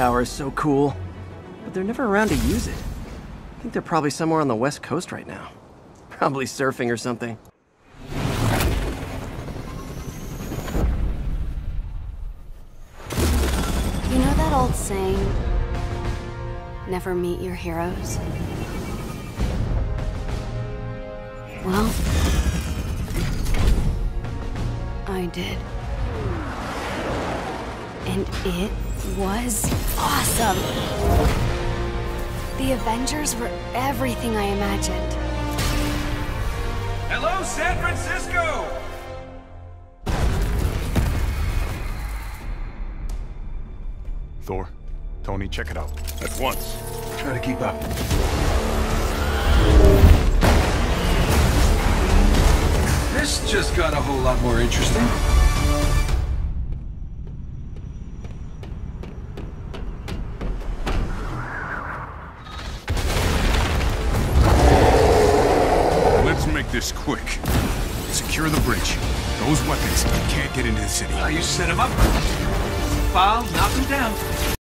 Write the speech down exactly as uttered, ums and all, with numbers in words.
tower is so cool, but they're never around to use it. I think they're probably somewhere on the west coast right now. Probably surfing or something. You know that old saying, never meet your heroes? Well, I did. And it was awesome! The Avengers were everything I imagined. Hello, San Francisco! Thor, Tony, check it out. At once. Try to keep up. This just got a whole lot more interesting. Let's make this quick. Secure the bridge. Those weapons can't get into the city. Now you set him up. File, knock him down.